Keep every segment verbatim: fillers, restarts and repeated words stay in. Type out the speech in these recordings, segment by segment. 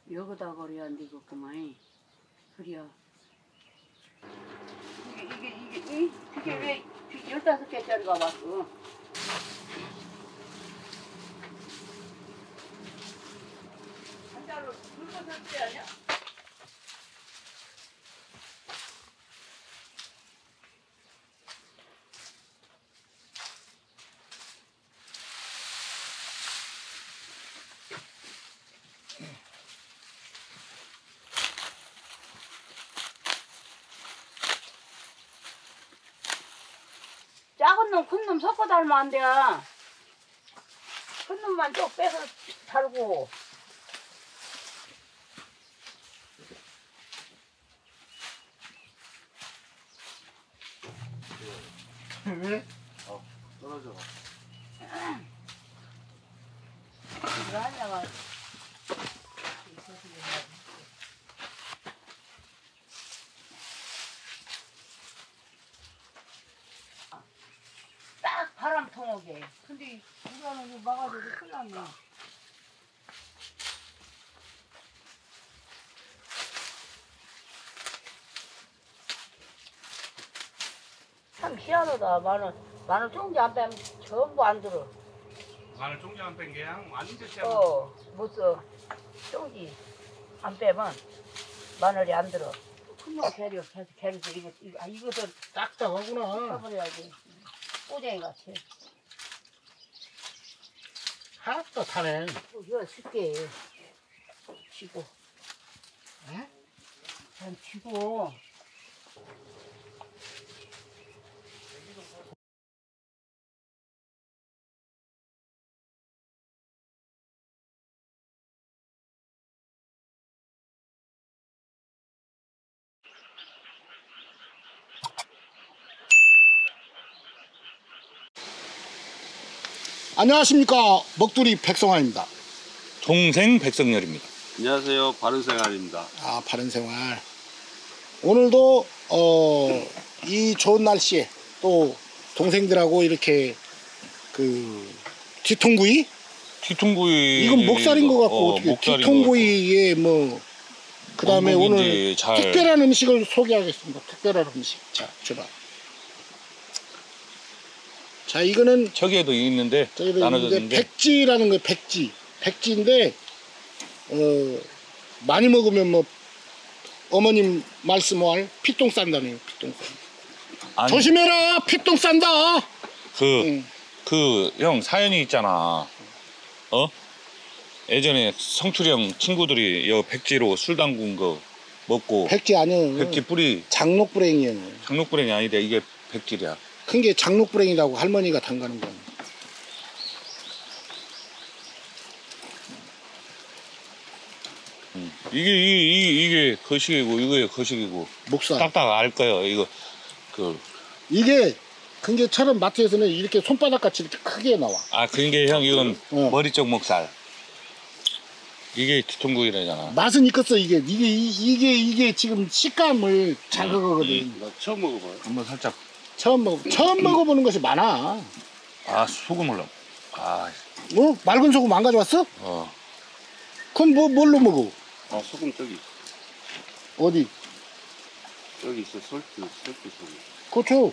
여기다 버려야 안 되겠구만. 그래야. 이게, 이게, 이게, 이게 왜 열다섯 개짜리가 왔어? 한 달로 굵어서 때 아니야? 작은 놈, 큰 놈 섞어 달면 안 돼. 큰 놈만 쭉 빼서 달고. 왜? 어, 떨어져. 이거 하냐가. 딱 바람 통하게. 근데 이거는 뭐 막아줘도 큰일 났네. 참 희한하다. 마늘, 마늘 종지 안 빼면 전부 안 들어. 마늘 종지 안 뺀 게 그냥 완전 쎄. 어, 못 써. 종지 안 빼면 마늘이 안 들어. 큰놈 개려, 개려, 개려, 이거, 이거, 아, 이것은 딱딱하구나. 쳐버려야지. 꼬쟁이 같이. 하나도 타네. 이거 쉽게 치고. 응? 난 치고. 안녕하십니까, 먹두리 백성환입니다. 동생 백성열입니다. 안녕하세요. 바른생활입니다. 아, 바른생활. 오늘도 어, 이 좋은 날씨에 또 동생들하고 이렇게 그 뒤통구이? 뒤통구이 이건 목살인 것 같고 어, 어떻게 목살인 뒤통구이에 뭐 그 다음에 오늘 원복인지 잘- 특별한 음식을 소개하겠습니다. 특별한 음식. 자, 줘봐. 자, 이거는 저기에도 있는데 저희도 이제 나눠줬는데 백지라는 거예요. 백지. 백지인데 어, 많이 먹으면 뭐 어머님 말씀할 피똥 싼다네요. 피똥 싼다. 아니, 조심해라. 피똥 싼다. 그 응. 그 형 사연이 있잖아. 어? 예전에 성출이 형 친구들이 여 백지로 술 담근 거 먹고 백지 아니에요. 백지 뿌리 장록불행이에요. 장록불행이 아니다. 이게 백지야. 큰 게 장록불행이라고 할머니가 담가는 거. 음. 이게 이, 이, 이게 거식이고 이게 거식이고 목살. 딱딱 알 거예요. 이거 그 이게 큰 게처럼 마트에서는 이렇게 손바닥 같이 이렇게 크게 나와. 아, 그런 게 형 이건 어. 머리 쪽 목살. 이게 뒤통구이라잖아. 맛은 있겠어. 이게 이게 이- 이게 이게 지금 식감을 자극하거든. 나 처음 먹어봐요. 한번 살짝. 처음 먹 처음 먹어보는 것이 많아. 아, 소금을 넣어. 아, 뭐 맑은 소금 안 가져왔어? 어. 그럼 뭐 뭘로 먹어? 아, 소금 저기, 어디? 저기 있어. 솔트, 솔트 소금. 고추.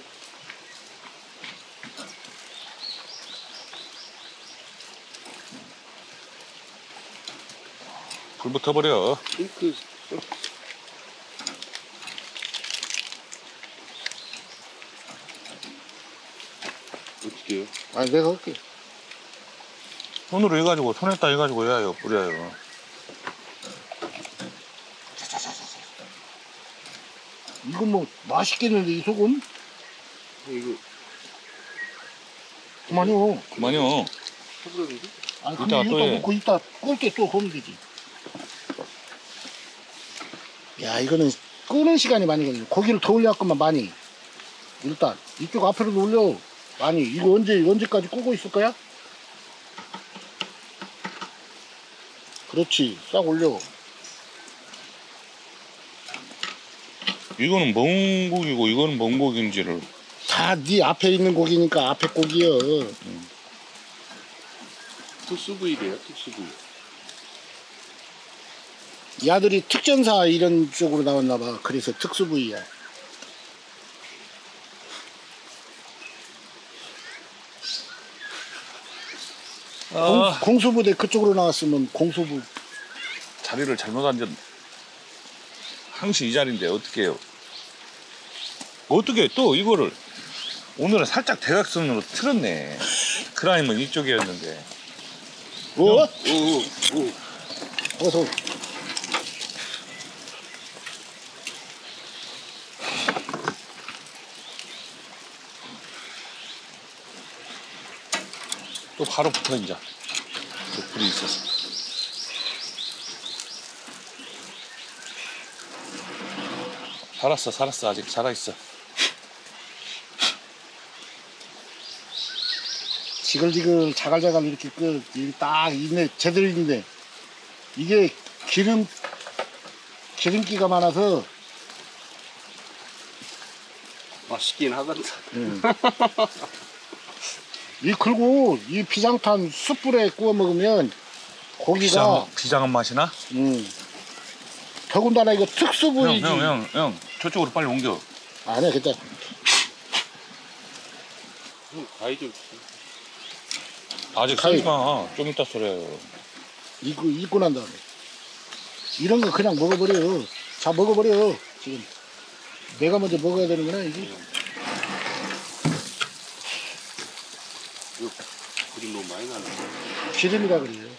불 붙어버려. 핑크 솔트. 어떻게 해요? 아, 내가 할게. 손으로 해가지고, 손에다 해가지고 해요, 뿌려요. 이거 뭐 맛있겠는데 이 소금? 이거 그만요. 그만요. 해보려는데? 아, 근데 이따 또 이거 해. 먹고 이따 끓을 때 또 하면 되지. 야, 이거는 끄는 시간이 많이 걸려. 고기를 더 올려갖고만 많이. 일단 이쪽 앞으로도 올려. 많이. 이거 언제 언제까지 끄고 있을 거야? 그렇지. 싹 올려. 이거는 뭔 고기고, 이거는 뭔 고기인지를. 다 네 앞에 있는 고기니까 앞에 고기여. 특수부위래요, 특수부위. 이 아들이 특전사 이런 쪽으로 나왔나봐. 그래서 특수부위야. 공, 아, 공수부대 그쪽으로 나왔으면 공수부. 자리를 잘못 앉았. 항시 이 자리인데 어떻게 해요? 어떻게 또 이거를 오늘은 살짝 대각선으로 틀었네. 크라임은 이쪽이었는데. 어? 오오오 오. 어서. 또 바로 붙어 이제. 또 불이 있어서. 살았어, 살았어. 아직 살아있어. 지글지글 자갈자갈 이렇게 그, 이딱 있네. 제대로 있는데. 이게 기름, 기름기가 많아서. 맛있긴 하거든. 음. 이 그리고 이 비장탄 숯불에 구워 먹으면 고기가 비장, 비장한 맛이 나? 음. 더군다나 이거 형, 특수부위지. 형, 형, 형. 저쪽으로 빨리 옮겨. 아니야, 괜찮아. 형 가위 좀. 아직 가위. 쓰지 마. 좀 이따 썰어요. 입고, 입고 난 다음에. 이런 거 그냥 먹어버려. 자, 먹어버려. 지금. 내가 먼저 먹어야 되는구나, 이게. 이거 그림 너무 많이 나네. 기름이라 그래요.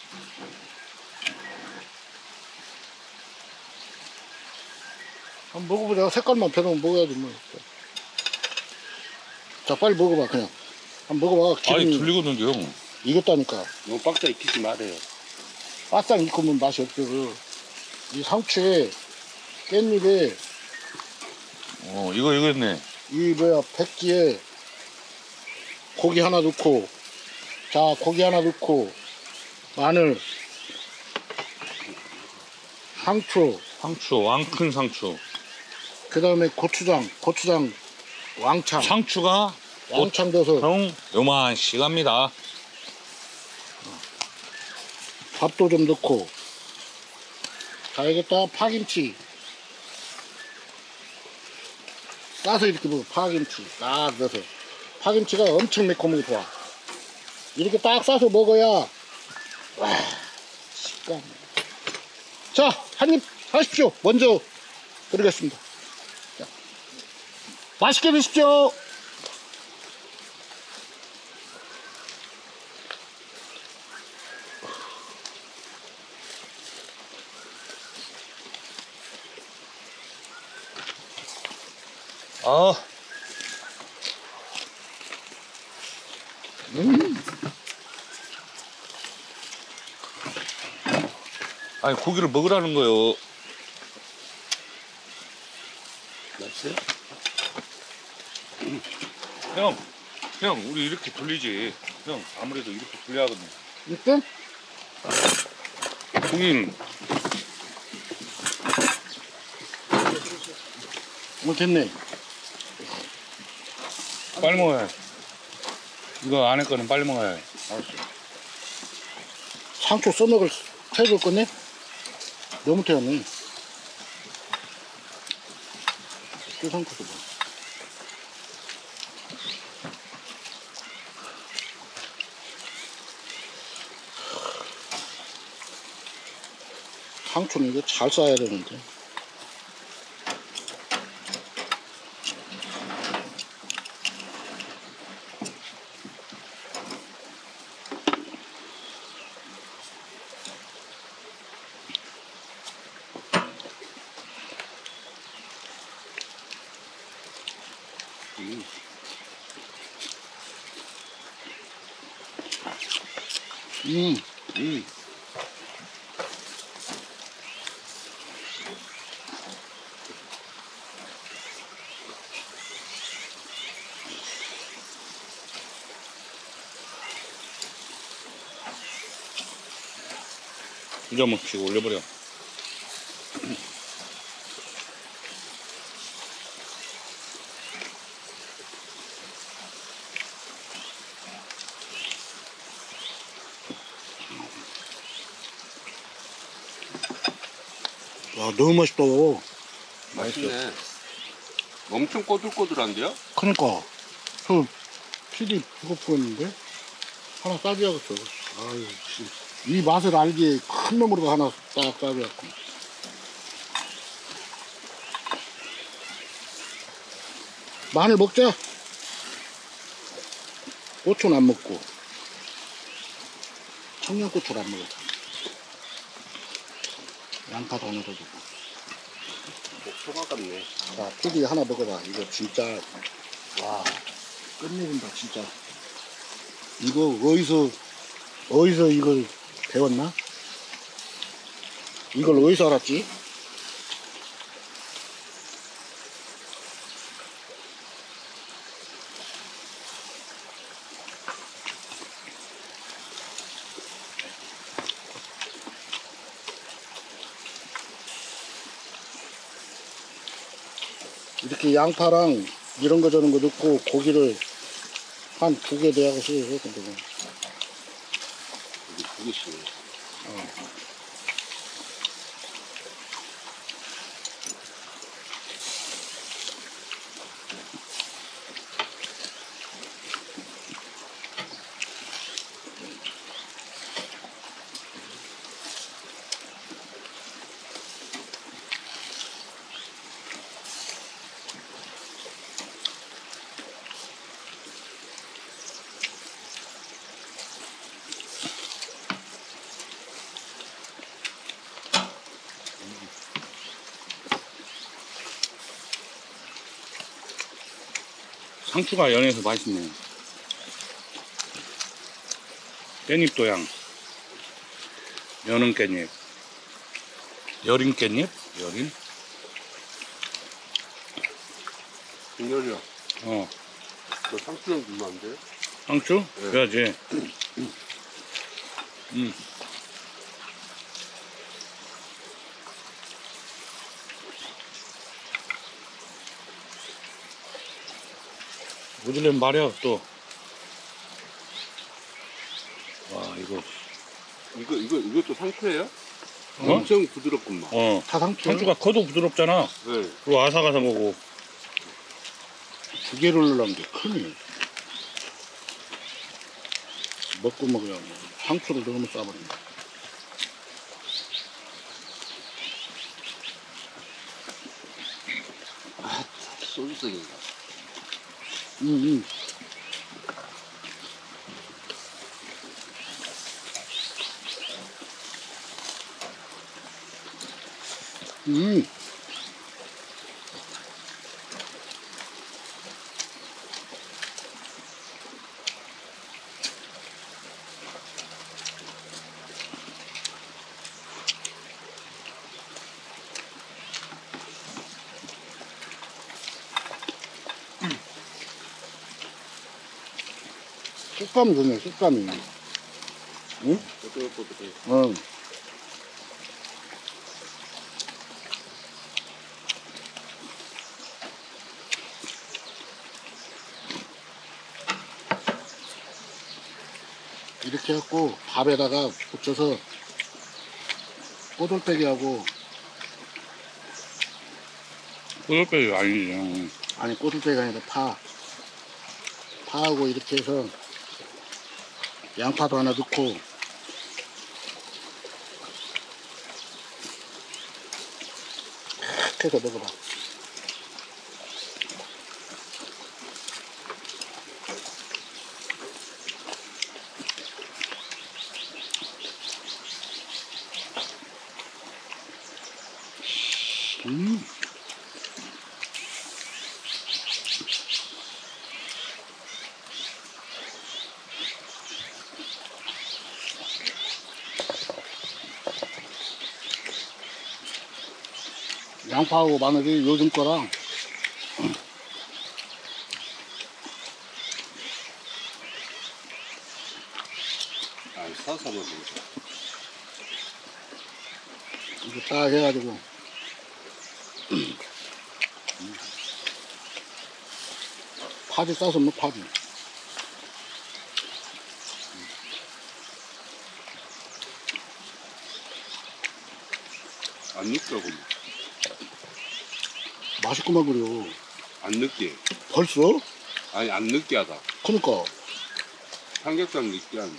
한번 먹어보자. 색깔만 변하면 먹어야지, 뭐. 자, 빨리 먹어봐, 그냥. 한번 먹어봐. 아니, 기름이 들리거든요, 형. 익었다니까. 너무 빡짝 익히지 말아요. 바싹 익으면 맛이 없어. 이 상추에, 깻잎에, 어, 이거, 이거였네. 이 뭐야, 백기에 고기 하나 넣고, 자, 고기 하나 넣고, 마늘, 상추, 상추, 왕큰 상추. 그 다음에 고추장, 고추장, 왕창, 상추가 왕창 넣어서 형 요만씩 합니다. 밥도 좀 넣고, 자, 여기다 파김치. 싸서 이렇게 먹어, 파김치. 딱 넣어서. 파김치가 엄청 매콤하게 좋아. 이렇게 딱 싸서 먹어야, 와, 식감. 자, 한 입 하십시오. 먼저 드리겠습니다. 자, 맛있게 드십시오. 아, 음, 아니 고기를 먹으라는 거요. 맛있어요? 형, 형 우리 이렇게 돌리지. 형 아무래도 이렇게 돌려야 하거든. 이때? 고기는 어, 됐네. 빨리 먹어야 해. 이거 안에 거는 빨리 먹어야 해. 상추 써먹을 태울 거네? 너무 태웠네. 또 상추도 봐. 상추는 이거 잘 싸야 되는데. 음. 음, 음. 이제 한번 치고 올려버려. 와, 너무 맛있다. 맛있네. 엄청 꼬들꼬들한데요? 그니까. 저, 피디 배고프겠는데? 하나 싸줘야겠어. 아유, 씨. 이 맛을 알기에 큰 놈으로 하나 딱 싸줘야겠고. 마늘 먹자. 고추는 안 먹고. 청양고추를 안 먹어. 양파도 하나 더 주고. 소가 같네. 자, 피디 하나 먹어봐. 이거 진짜, 와, 끝내준다, 진짜. 이거 어디서, 어디서 이걸 배웠나? 이걸 어디서 알았지? 이렇게 양파랑 이런 거 저런 거 넣고 고기를 한 두 개 내야겠어요. 근데 뭐. 여기 두 개씩. 어. 상추가 연해서 맛있네. 깻잎 도양. 연은 깻잎. 여린 깻잎? 여린? 김열이야. 어. 저 상추랑 주면 안 돼? 상추? 네. 그래야지. 음. 모질레면 말이야, 또. 와, 이거. 이거, 이거, 이것도 상추예요? 어? 엄청 부드럽구만. 어. 다 상추 상추가 커도 부드럽잖아. 네. 그리고 아삭아삭하고. 두 개를 넣으려는 게 크네. 먹고 먹어야 뭐. 상추를 너무 싸버린다. 아, 소주성인가. 응, 응. 음. 식감이 좋네, 식감이. 응? 꼬들꼬들해. 응. 이렇게 해갖고 밥에다가 붙여서 꼬들빼기하고, 꼬들빼기 아니지. 아니 꼬들빼기가 아니라 파. 파하고 이렇게 해서 양파도 하나 넣고 이렇게 해서 먹어봐. 음. 양파하고 마늘이 요즘 거랑 아, 싸서 먹어. 이거 딱 해가지고 파지 싸서 먹 파지. 안 느끼하고 맛있구만 그려. 안 느끼해. 벌써? 아니 안 느끼하다. 그니까. 삼겹살 느끼한데.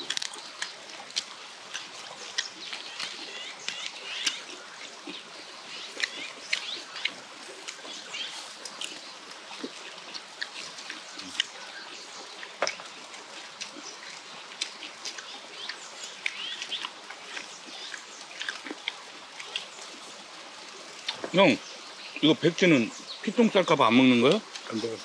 형, 이거 백지는 피똥 쌀까봐 안 먹는 거야? 안 돼.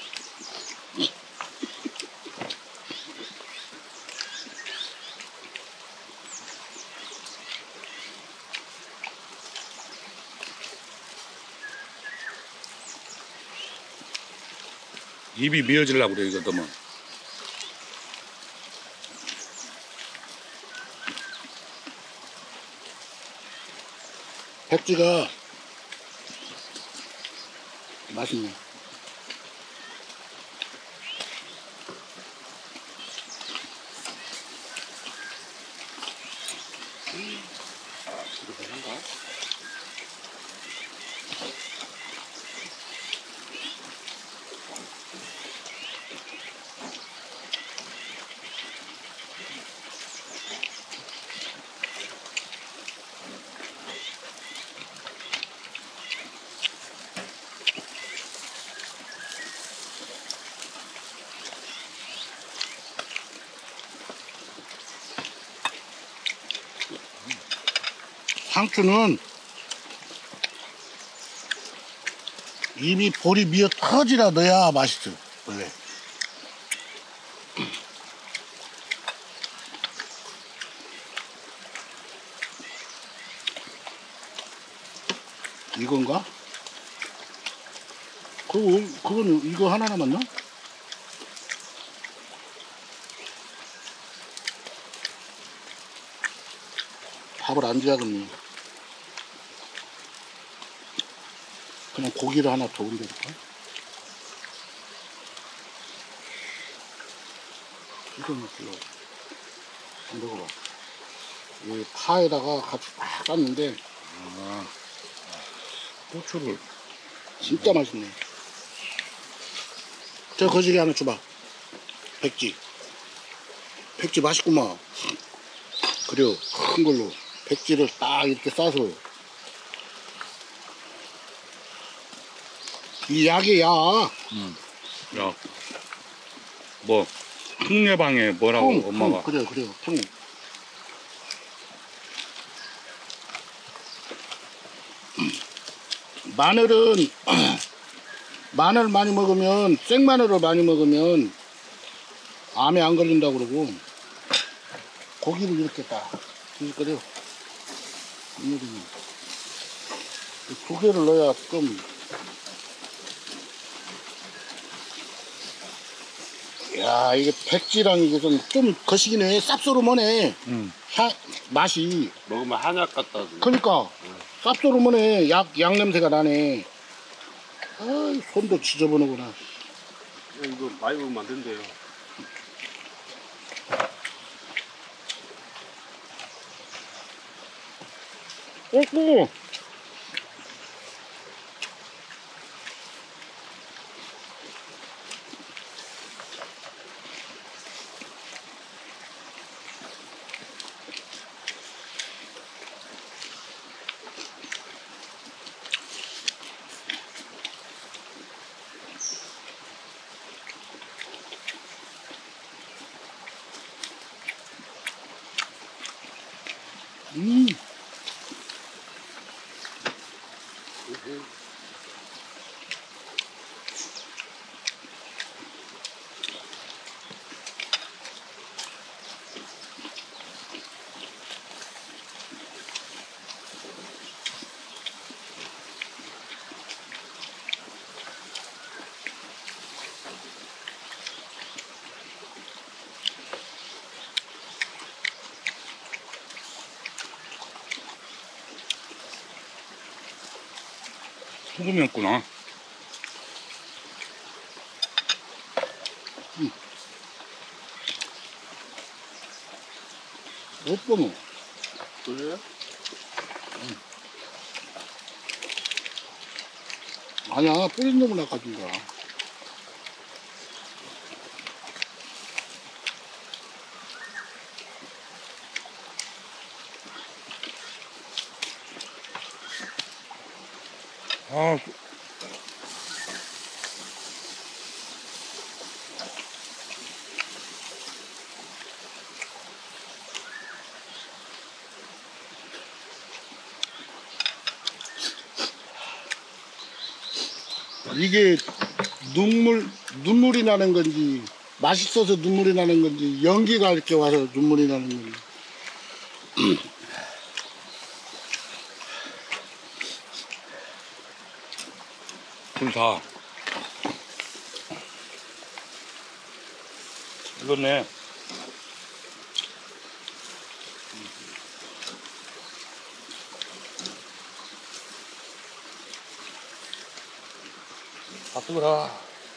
입이 미어지려고 그래, 이거 넣으면. 백지가 맛있네. 이렇게 한가? 상추는 입이 볼이 미어 터지라 넣어야 맛있어 원래. 이건가? 그거 그거는 이거 하나 남았나? 밥을 안 줘야겠네. 그냥 고기를 하나 더 옮겨볼까? 이거 먹고요. 먹어봐. 이 파에다가 같이 딱 쌌는데, 아, 고추를. 진짜 맛있네. 저 거시기 하나 줘봐. 백지. 백지 맛있구만. 그래요. 큰 걸로. 백지를 딱 이렇게 싸서. 이 약이 야. 응. 야, 뭐, 흉 예방에 뭐라고 통, 엄마가. 통. 그래요, 그래요. 통. 마늘은 마늘 많이 먹으면 생마늘을 많이 먹으면 암에 안 걸린다고 그러고 고기를 이렇게 딱 끓여. 오늘은 두 개를 넣어야 좀 야 이게 백지랑 이게 좀, 좀 거시기네. 쌉소름하네. 응. 향 맛이. 먹으면 한약 같다. 그러니까 쌉소름하네. 약, 약 냄새가 나네. 아이, 손도 지저분하구나. 이거 많이 먹으면 안 된대요. 오, 음. 소금이었구나. 예뻐 뭐. 그래요? 아니야, 뿌린 놈을 낚아준 거야. 아, 이게 눈물, 눈물이 나는 건지, 맛있어서 눈물이 나는 건지, 연기가 이렇게 와서 눈물이 나는 건지. 불다. 이거네. 아, 뜨거라.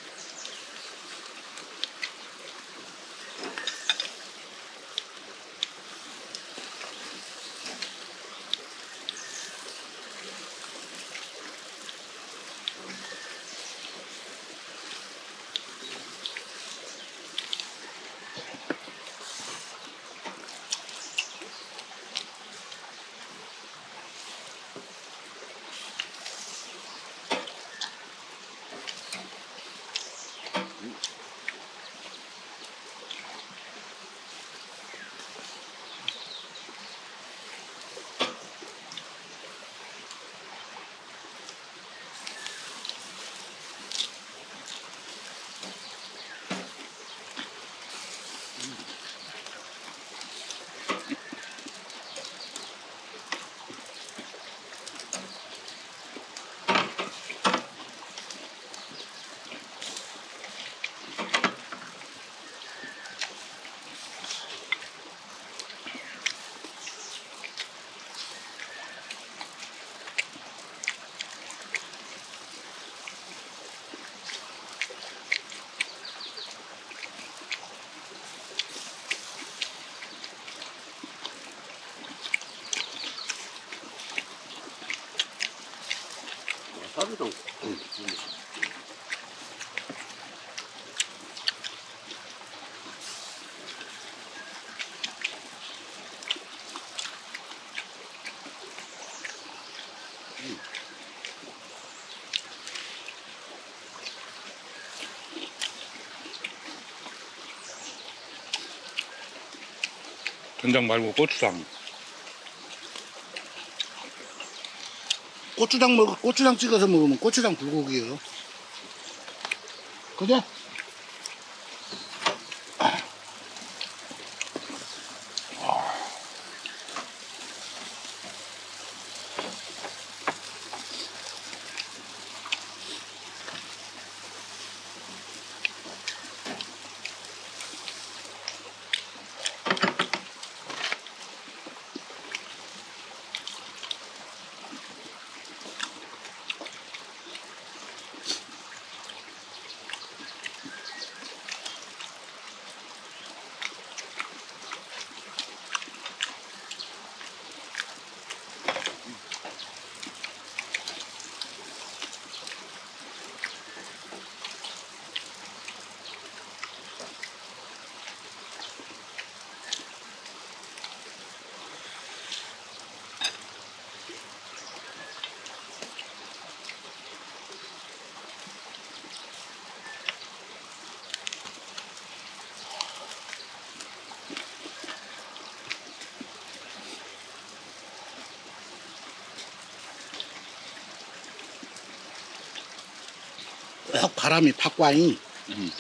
와사비도 된장 말고 고추장. 고추장 먹, 고추장 찍어서 먹으면 고추장 불고기예요. 그죠? 꼭 바람이 팍 와잉. 음.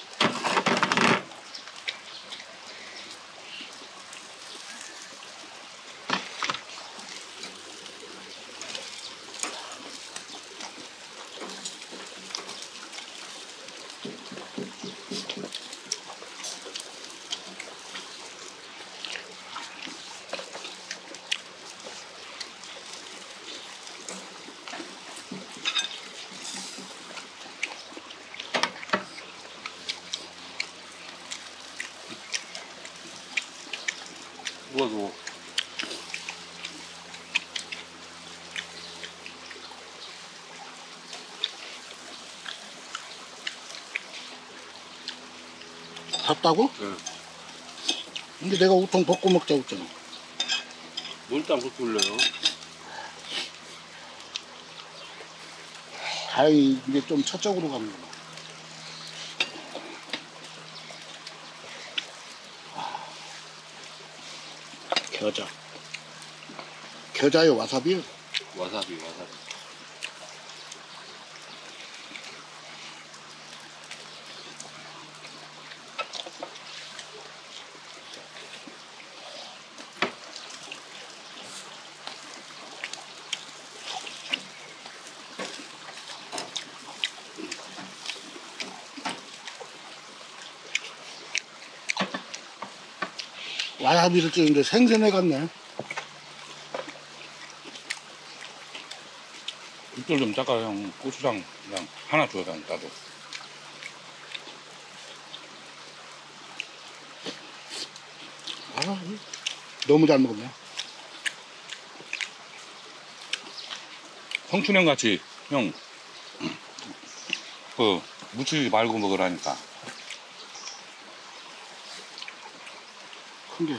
누가 누워 샀다고? 응. 근데 내가 우통 볶고 먹자고 했잖아. 물땀 흙 돌려요. 다행히 이게 좀 저쪽으로 가는구나. 겨자. 겨자요, 와사비요? 와사비, 와사비. 와사비를 찍는데 생선해 같네. 육들 좀 닦아 형. 고추장 그냥 하나 줘야 돼 나도. 아, 너무 잘 먹었네. 성춘형 같이 형. 그 묻히지 말고 먹으라니까. 큰 게.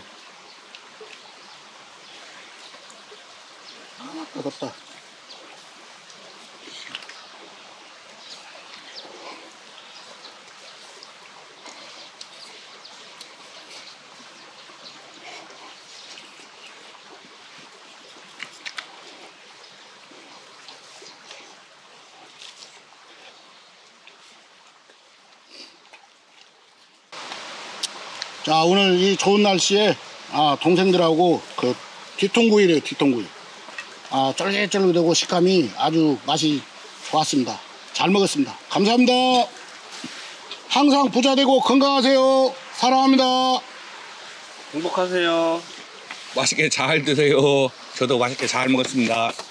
아, 따갑다. 자, 오늘 이 좋은 날씨에 아, 동생들하고 그 뒤통구이래요, 뒤통구이. 아, 쫄깃쫄깃하고 식감이 아주 맛이 좋았습니다. 잘 먹었습니다. 감사합니다. 항상 부자 되고 건강하세요. 사랑합니다. 행복하세요. 맛있게 잘 드세요. 저도 맛있게 잘 먹었습니다.